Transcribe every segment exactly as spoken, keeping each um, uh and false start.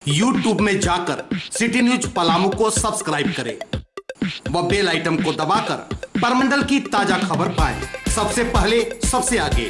YouTube में जाकर city news Palamu को सब्सक्राइब करें व बेल आइटम को दबाकर परमंडल की ताजा खबर पाएं सबसे पहले सबसे आगे।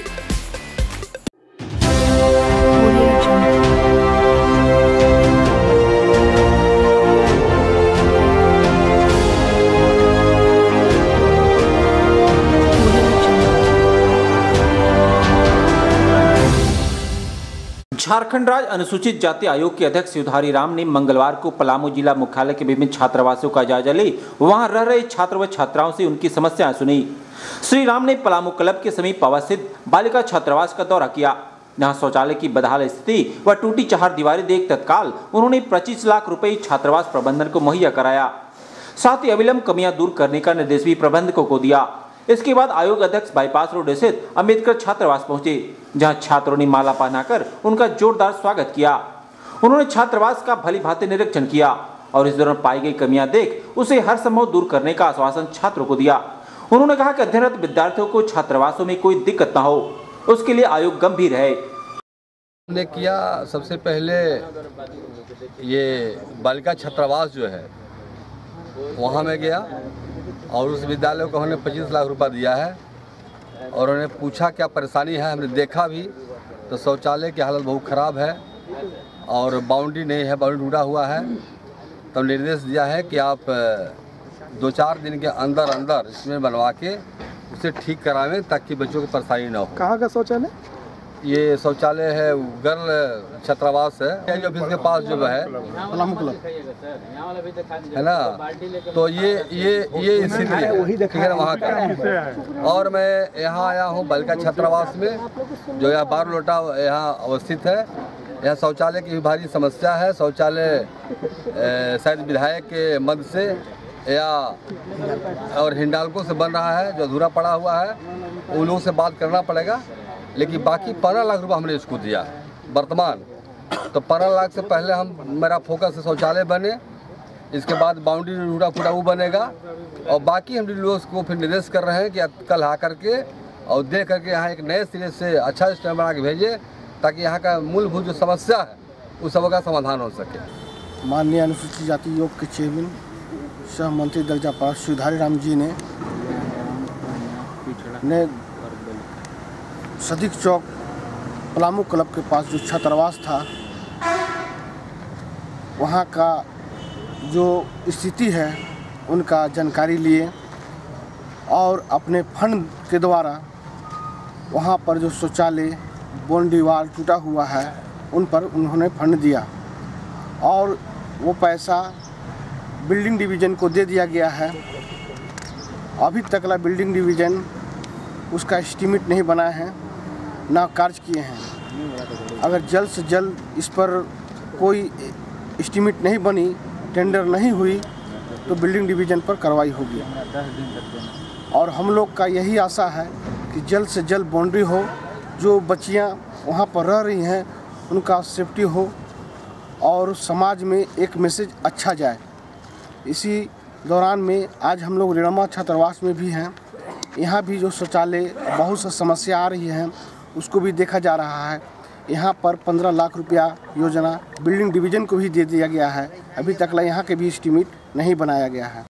झारखंड राज्य अनुसूचित जाति आयोग के अध्यक्ष सुधारी राम ने मंगलवार को पलामू जिला मुख्यालय के विभिन्न छात्रावासों का जायजा ली। वहां रह रहे छात्र व छात्राओं से उनकी समस्याएं सुनी। श्री राम ने पलामू क्लब के समीप अवस्थित बालिका छात्रावास का दौरा किया, जहां शौचालय की बदहाल स्थिति व टूटी चार दीवारें देख तत्काल उन्होंने पच्चीस लाख रुपए छात्रावास प्रबंधन को मुहैया कराया। साथ ही अविलंब कमियां दूर करने का निर्देश भी प्रबंधकों को दिया। इसके बाद आयोग अध्यक्ष बाईपास रोड स्थित अम्बेडकर छात्रावास पहुंचे, जहां छात्रों ने माला पहनाकर उनका जोरदार स्वागत किया। उन्होंने छात्रावास का भली भांति निरीक्षण किया और इस दौरान पाई गई कमियां देख उसे हर संभव दूर करने का आश्वासन छात्रों को दिया। उन्होंने कहा कि अध्ययनरत विद्यार्थियों को छात्रावासों में कोई दिक्कत न हो, उसके लिए आयोग गंभीर है। ने किया सबसे पहले ये बालिका छात्रावास जो है वहाँ में गया और उस विद्यालय को हमने पच्चीस लाख रुपया दिया है और उन्होंने पूछा क्या परेशानी है। हमने देखा भी तो शौचालय की हालत बहुत ख़राब है और बाउंड्री नहीं है, बाउंड्री टूटा हुआ है। तो निर्देश दिया है कि आप दो चार दिन के अंदर अंदर इसमें बनवा के उसे ठीक करावें ताकि बच्चों को परेशानी ना हो। कहाँ का शौचालय? ये शौचालय है गर्ल छात्रावास है जो ऑफिस के पास जो है पलामू क्लब है ना। तो ये ये ये स्थिति है ठीक है ना वहाँ का। और मैं यहाँ आया हूँ बालिका छात्रावास में जो यहाँ बार लोटा यहाँ अवस्थित है। यहाँ शौचालय की भी भारी समस्या है। शौचालय शायद विधायक के मद से या और हिंडाल्को से बन रहा है जो अधूरा पड़ा हुआ है। उन लोगों से बात करना पड़ेगा, लेकिन बाकी पंद्रह लाख रुपए हमने इसको दिया वर्तमान। तो पंद्रह लाख से पहले हम मेरा फोकस है शौचालय बने, इसके बाद बाउंड्री टूटा फूटा वो बनेगा और बाकी हम लोग को फिर निर्देश कर रहे हैं कि कल आ करके और देख करके यहाँ एक नए सिरे से अच्छा सिस्टम बना के भेजे ताकि यहाँ का मूलभूत जो समस्या है उस सब का समाधान हो सके। माननीय अनुसूचित जाति आयोग के चेयरमैन सह मंत्री दर्जा पास सुधारी राम जी ने ने सदीक चौक पलामू क्लब के पास जो छात्रावास था वहाँ का जो स्थिति है उनका जानकारी लिए और अपने फंड के द्वारा वहाँ पर जो शौचालय बाउंड्री वाल टूटा हुआ है उन पर उन्होंने फंड दिया और वो पैसा बिल्डिंग डिवीज़न को दे दिया गया है। अभी तक बिल्डिंग डिवीज़न उसका एस्टीमेट नहीं बनाया है, ना कार्य किए हैं। अगर जल्द से जल्द इस पर कोई एस्टीमेट नहीं बनी, टेंडर नहीं हुई तो बिल्डिंग डिवीज़न पर कार्रवाई होगी। और हम लोग का यही आशा है कि जल्द से जल्द बाउंड्री हो, जो बच्चियां वहां पर रह रही हैं उनका सेफ्टी हो और समाज में एक मैसेज अच्छा जाए। इसी दौरान में आज हम लोग रेणमा छात्रावास में भी हैं। यहाँ भी जो शौचालय बहुत सी समस्या आ रही है उसको भी देखा जा रहा है। यहाँ पर पंद्रह लाख रुपया योजना बिल्डिंग डिवीज़न को भी दे दिया गया है। अभी तक यहाँ के भी एस्टीमेट नहीं बनाया गया है।